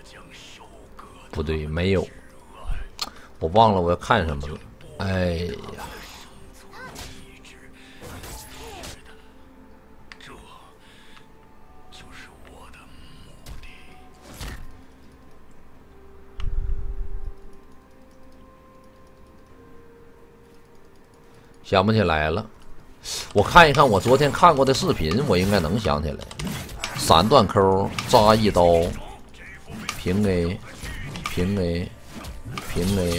不对，没有，我忘了我要看什么了。哎呀，想不起来了。我看一看我昨天看过的视频，我应该能想起来。3段扣扎一刀，平 A， 平 A， 平 A。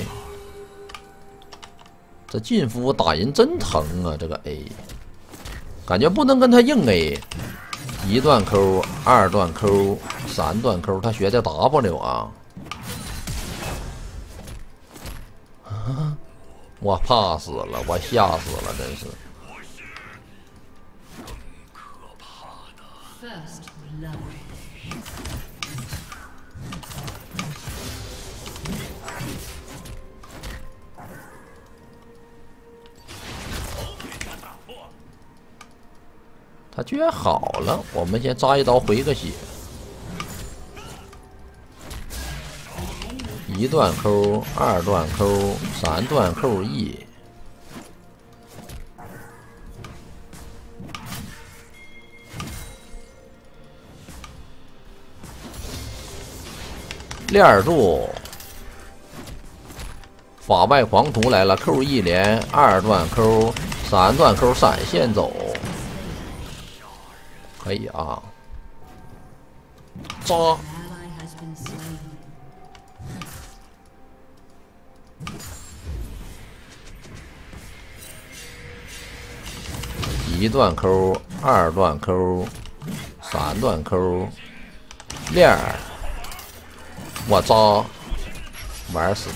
这劲夫打人真疼啊！这个 A， 感觉不能跟他硬 A。1段扣，2段扣，3段扣，他学的 W 啊！我怕死了，我吓死了，真是。他居然好了，我们先扎一刀回个血。1段扣，2段扣，3段扣 E。链柱，法外狂徒来了，扣 E 连，2段扣，3段扣闪现走。可以啊，扎1段扣，2段扣，3段扣，链儿，我扎，玩死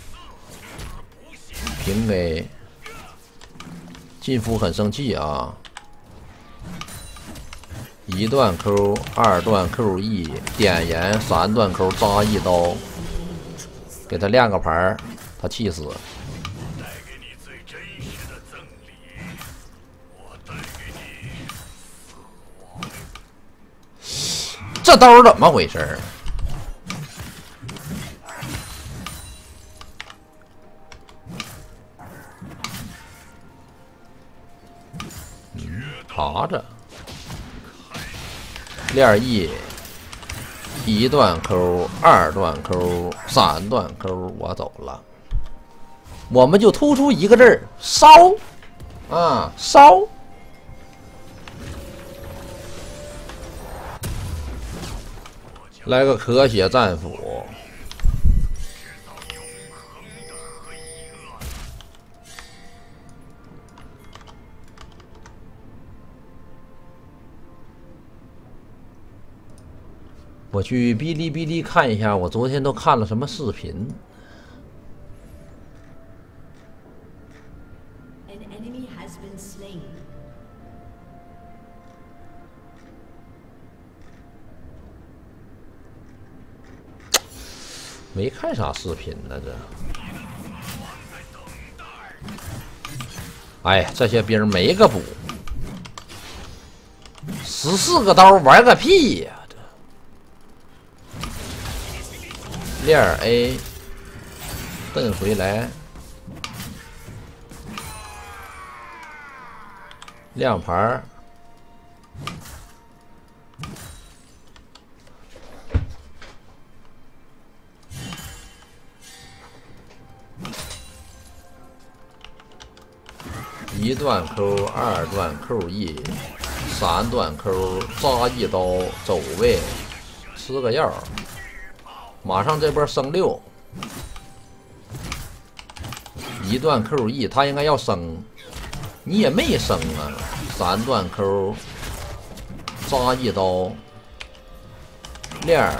他，平 A， 劲夫很生气啊。1段扣，2段扣 E， 点燃3段扣扎一刀，给他亮个牌，他气死。这刀怎么回事？爬着。链 E， 1段扣，2段扣，3段扣，我走了。我们就突出一个字儿：烧啊，烧！来个咳血战斧。我去哔哩哔哩看一下，我昨天都看了什么视频。没看啥视频呢，这。哎，这些兵没个补，14个刀玩个屁呀！链 A， 蹬回来，亮牌。1段扣，2段扣 E，3段扣扎一刀走位，吃个药。马上这波升6，1段扣 E， 他应该要升，你也没升啊。3段扣扎一刀，链儿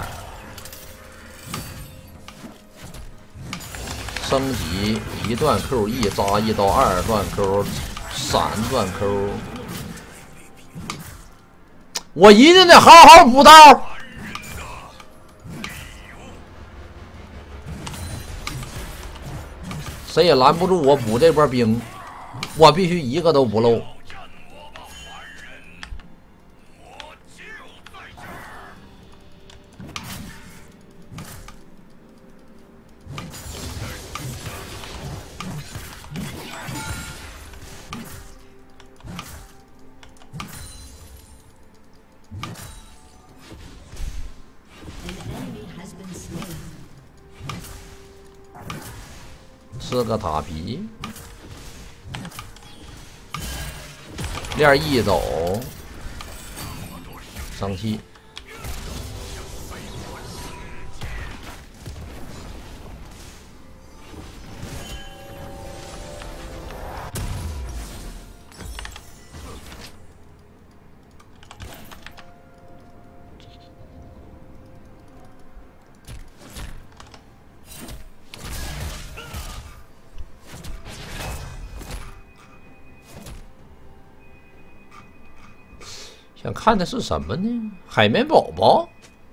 升级1段扣 E 扎一刀，2段扣，3段扣，我一定得好好补刀。谁也拦不住我补这波兵，我必须一个都不漏。 吃个塔皮，链一走，生气。想看的是什么呢？海绵宝宝。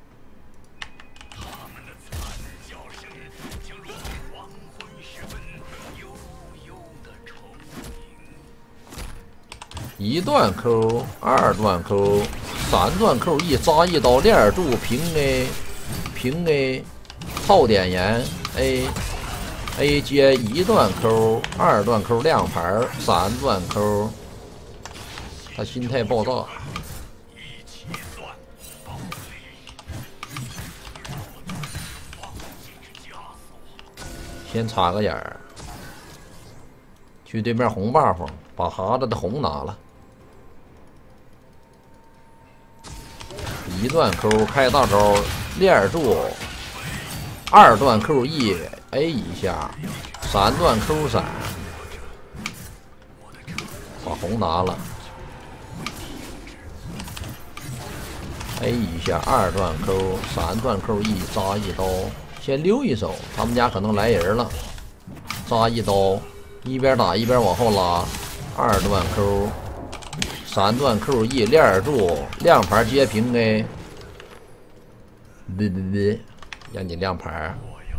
一段 Q， 二段 Q， 三段 Q E 扎一刀链柱平 A， 平 A， 套点盐 A 接一段 Q， 二段 Q 亮牌，三段 Q， 他心态爆炸。先插个眼儿，去对面红 buff， 把哈子的红拿了。一段 Q 开大招，链柱，二段 Q E A 一下，三段 Q 闪，把红拿了。A 一下，二段 Q， 三段 Q E 扎一刀。先溜一手，他们家可能来人了，扎一刀，一边打一边往后拉，二段 Q， 三段 Q E 链柱，亮牌接平 A， 让你亮牌。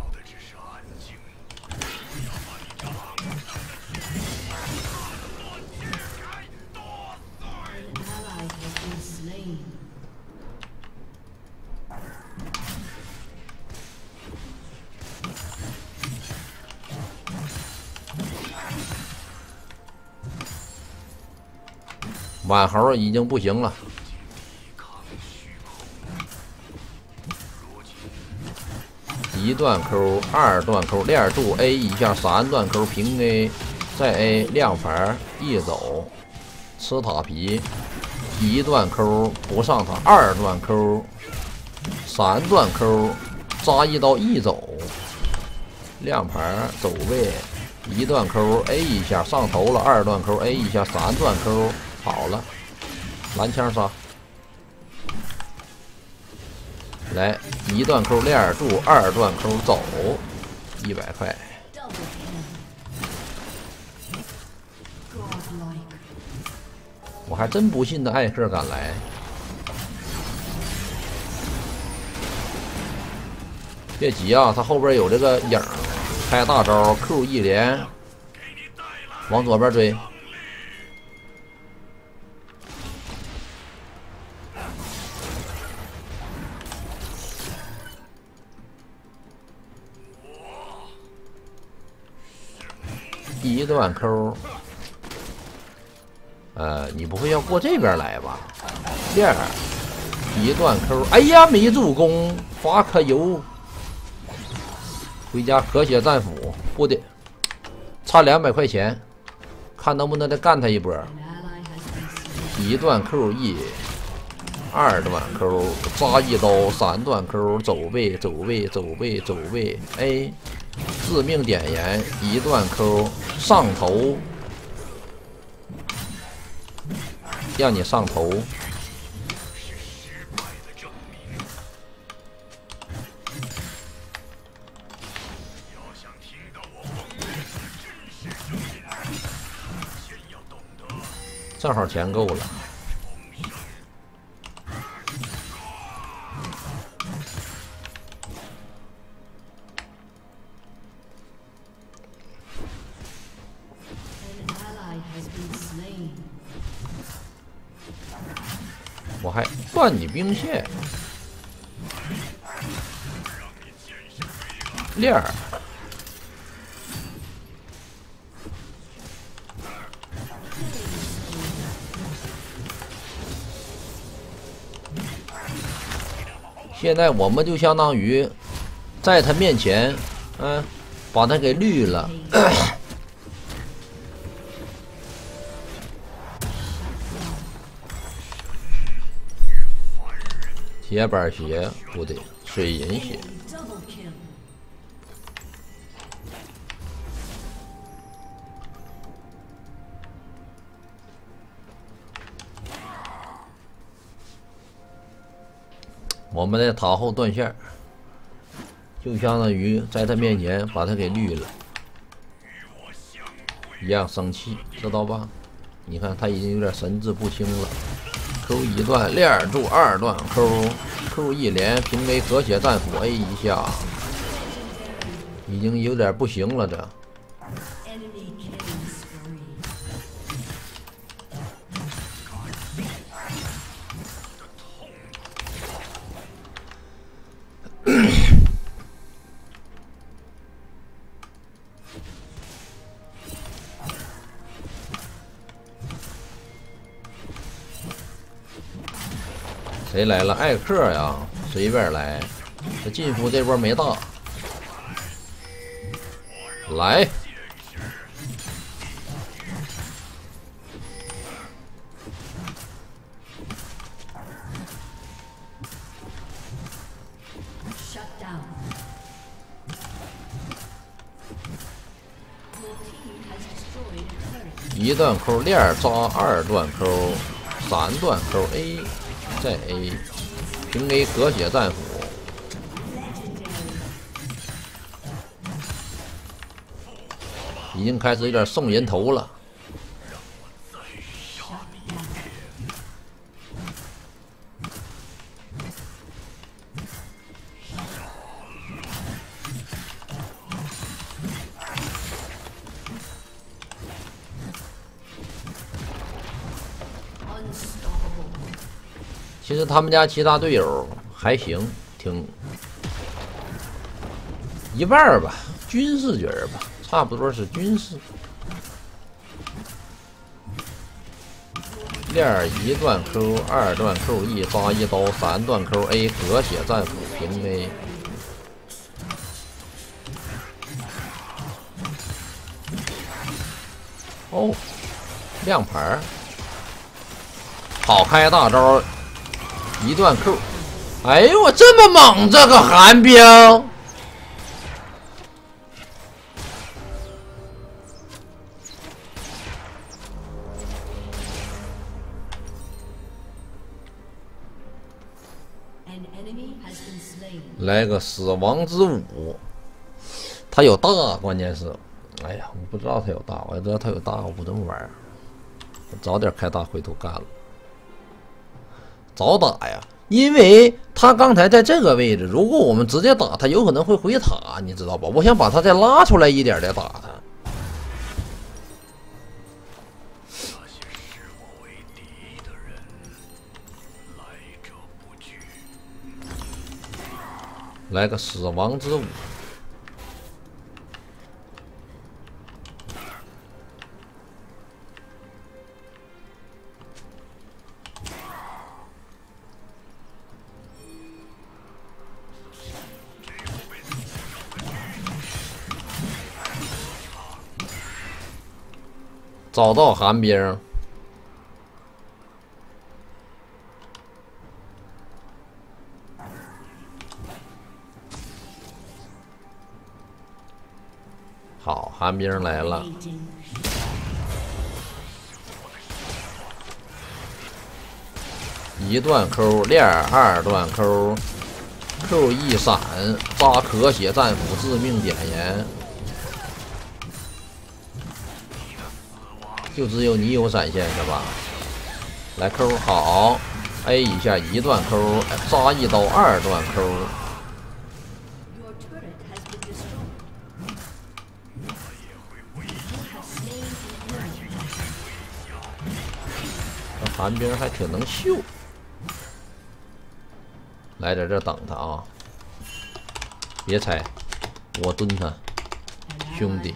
碗猴已经不行了，一段 Q， 二段 Q 链柱 A 一下，三段 Q 平 A， 再 A 亮牌一走，吃塔皮，一段 Q 不上塔，二段 Q， 三段 Q 扎一刀一走，亮牌走位，一段 Q A 一下上头了，二段 Q A 一下，三段 Q。跑了，蓝枪杀，来一段 Q 链柱，二段 Q 走，100块。我还真不信他艾克敢来。别急啊，他后边有这个影儿，开大招 Q 一连，往左边追。一段 Q， 你不会要过这边来吧？链一段 Q， 哎呀，没助攻，发可油，回家咳血战斧，不得，差200块钱，看能不能再干他一波。一段 Q E， 二段 Q 扎一刀，三段 Q 走位走位走位走位 A。致命点盐，一段 Q 上头，让你上头。正好钱够了。我还断你兵线，链儿，现在我们就相当于在他面前， 把他给绿了。铁板鞋不对，水银鞋。我们的塔后断线，就相当于在他面前把他给绿了，一样生气，知道吧？你看他已经有点神志不清了。Q1段链住2段 Q1连平 A 隔血战斧 A 一下，已经有点不行了这。谁来了？艾克呀，随便来。这进夫这波没大，来。1段 Q 链扎2段 Q 3段 Q A。再 A 平 A 隔血战斧，已经开始有点送人头了。其实他们家其他队友还行，挺一半吧，军事角吧，差不多是军事。链1段 Q 2段 QE 扎1刀3段 QA 隔血战斧平 A。哦，亮牌，好开大招。1段 Q， 哎呦我这么猛，这个寒冰来个死亡之舞，他有大，关键是，哎呀，我不知道他有大，我要知道他有大，我不这么玩，我早点开大回头干了。早打呀，因为他刚才在这个位置，如果我们直接打他，有可能会回塔，你知道吧？我想把他再拉出来一点再打他。来个死亡之舞。找到寒冰，好，寒冰来了。1段 Q 链2段 Q，Q1闪扎咳血战斧致命点燃。就只有你有闪现是吧？来 Q 好 ，A 一下1段 Q， 扎1刀2段 Q。这寒冰还挺能秀，来在这等他啊！别拆，我蹲他，兄弟。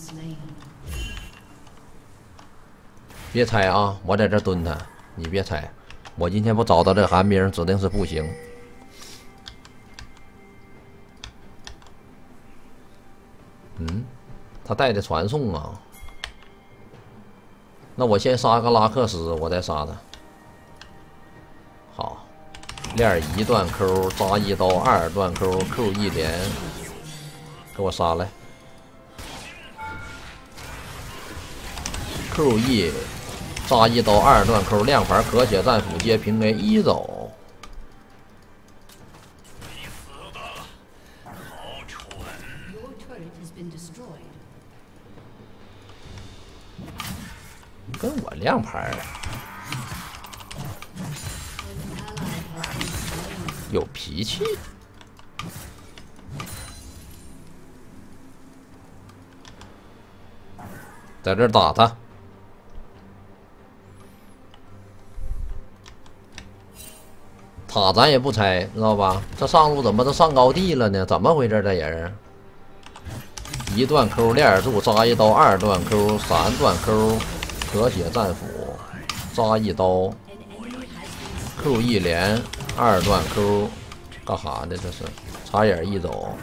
别拆啊！我在这蹲他，你别拆。我今天不找到这寒冰，指定是不行。 他带的传送啊。那我先杀个拉克斯，我再杀他。好，链1段 Q 扎1刀，2段 Q 一连，给我杀来。Q 一扎1刀，2段 Q 亮牌可血战斧接平 A 一走。 跟我亮牌有脾气，在这打他。塔咱也不拆，知道吧？这上路怎么都上高地了呢？怎么回事？这人1段 Q 链柱扎1刀，2段 Q 3段 Q 可血战斧扎1刀 ，Q 一连2段 Q 干哈的？这是插眼一走。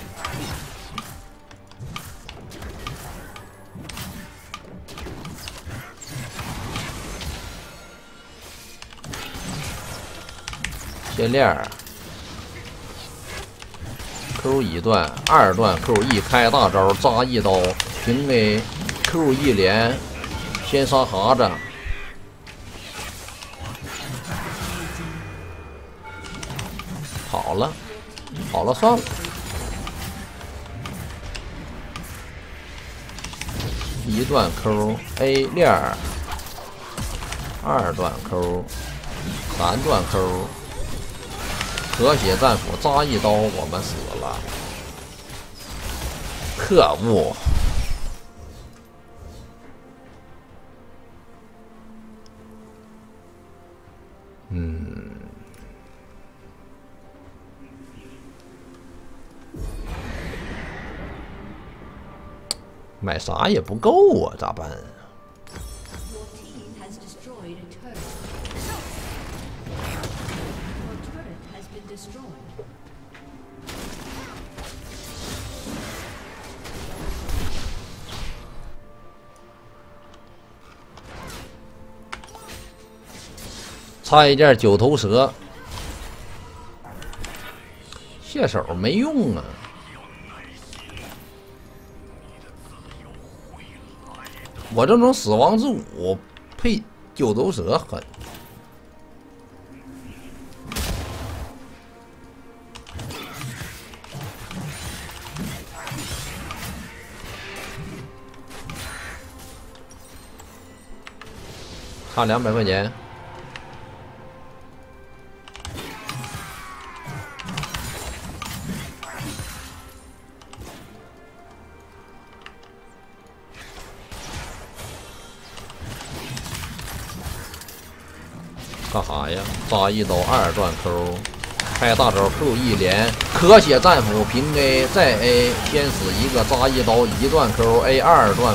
先链 Q 一段，2段 Q 一开大招扎1刀平 A Q 一连。 先杀哈子，好了，好了，算了。1段 Q A 链，2段 Q 3段 Q 可血战斧扎1刀，我们死了，可恶！ 买啥也不够啊，咋办？差一件9头蛇，蟹手没用啊。 我这种死亡之舞配9头蛇狠，差200块钱。干啥呀？扎1刀2段 Q， 开大招 Q 一连，可血战斧平 A 再 A， 先死一个扎1刀1段 Q A 2段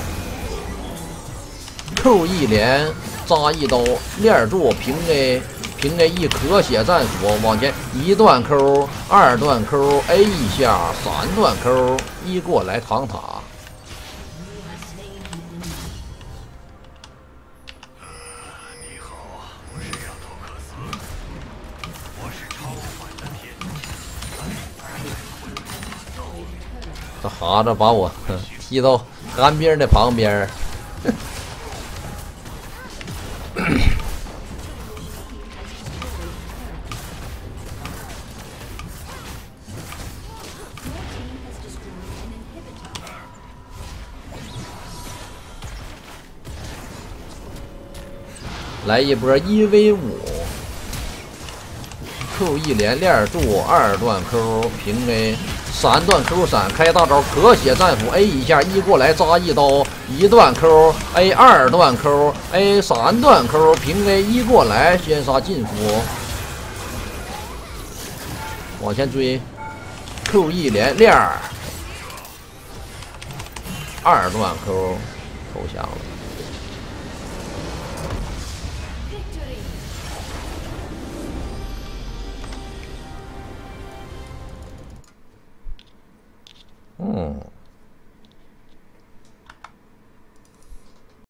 Q，Q 一连扎1刀链柱平 A 平 A 一可血战斧往前1段 Q 2段 Q A 一下3段 Q 一过来扛塔。 这哈子把我踢到干边的旁边，来一波1v5。 Q 一连链柱2段 Q 平 A 3段 Q 闪开大招可血战斧 A 一下一过来扎1刀1段 Q A 2段 Q A 3段 Q 平 A 一过来先杀禁夫，往前追 Q 一连链2段 Q 投降了。